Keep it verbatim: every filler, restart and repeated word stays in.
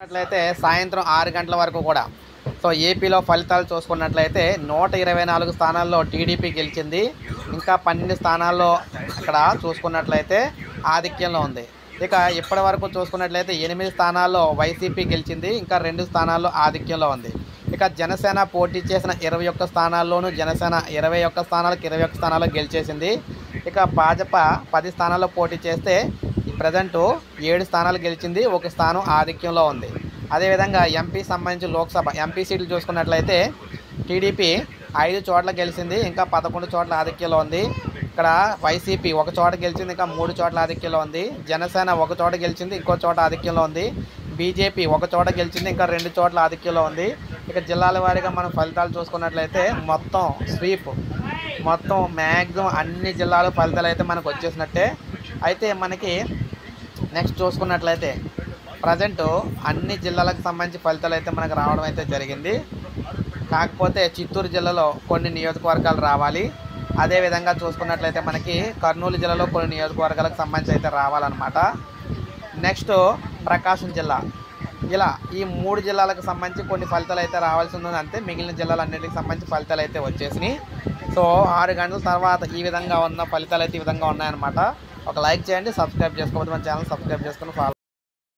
చూసుకున్నట్లయితే సాయంత్రం ఆరు గంటల వరకు కూడా సో ఏపీలో ఫలితాలు చూసుకున్నట్లయితే నూట ఇరవై నాలుగు స్థానాల్లో టీడీపీ గెలిచింది. ఇంకా పన్నెండు స్థానాల్లో అక్కడ చూసుకున్నట్లయితే ఆధిక్యంలో ఉంది. ఇక ఇప్పటి వరకు చూసుకున్నట్లయితే ఎనిమిది స్థానాల్లో వైసీపీ గెలిచింది. ఇంకా రెండు స్థానాల్లో ఆధిక్యంలో ఉంది. ఇక జనసేన పోటీ చేసిన ఇరవై ఒక్క స్థానాల్లోనూ జనసేన ఇరవై ఒక్క స్థానాలకు ఇరవై ఒక్క స్థానాల్లో గెలిచేసింది. ఇక భాజపా పది స్థానాల్లో పోటీ చేస్తే ప్రజెంటు ఏడు స్థానాలు గెలిచింది. ఒక స్థానం ఆధిక్యంలో ఉంది. అదేవిధంగా ఎంపీ సంబంధించి లోక్సభ ఎంపీ సీట్లు చూసుకున్నట్లయితే టీడీపీ ఐదు చోట్ల గెలిచింది. ఇంకా పదకొండు చోట్ల ఆధిక్యంలో ఉంది. ఇక్కడ వైసీపీ ఒక చోట గెలిచింది. ఇంకా మూడు చోట్ల ఆధిక్యంలో ఉంది. జనసేన ఒక చోట గెలిచింది. ఇంకో చోట ఆధిక్యంలో ఉంది. బీజేపీ ఒక చోట గెలిచింది. ఇంకా రెండు చోట్ల ఆధిక్యంలో ఉంది. ఇక జిల్లాల వారీగా మనం ఫలితాలు చూసుకున్నట్లయితే మొత్తం స్వీప్ మొత్తం మ్యాక్సిమం అన్ని జిల్లాల ఫలితాలు అయితే మనకు వచ్చేసినట్టే. అయితే మనకి నెక్స్ట్ చూసుకున్నట్లయితే ప్రజెంటు అన్ని జిల్లాలకు సంబంధించి ఫలితాలు అయితే మనకు రావడం అయితే జరిగింది. కాకపోతే చిత్తూరు జిల్లాలో కొన్ని నియోజకవర్గాలు రావాలి. అదేవిధంగా చూసుకున్నట్లయితే మనకి కర్నూలు జిల్లాలో కొన్ని నియోజకవర్గాలకు సంబంధించి అయితే రావాలన్నమాట. నెక్స్ట్ ప్రకాశం జిల్లా, ఇలా ఈ మూడు జిల్లాలకు సంబంధించి కొన్ని ఫలితాలు అయితే రావాల్సి ఉంది. అంతే మిగిలిన జిల్లాలన్నింటికి సంబంధించి ఫలితాలు అయితే వచ్చేసినాయి. సో ఆరు గంటల తర్వాత ఈ విధంగా ఉన్న ఫలితాలు అయితే ఈ విధంగా ఉన్నాయన్నమాట. ఒక లైక్ చేయండి, సబ్స్క్రైబ్ చేసుకోకపోతే మన ఛానల్ సబ్స్క్రైబ్ చేసుకుని ఫాలో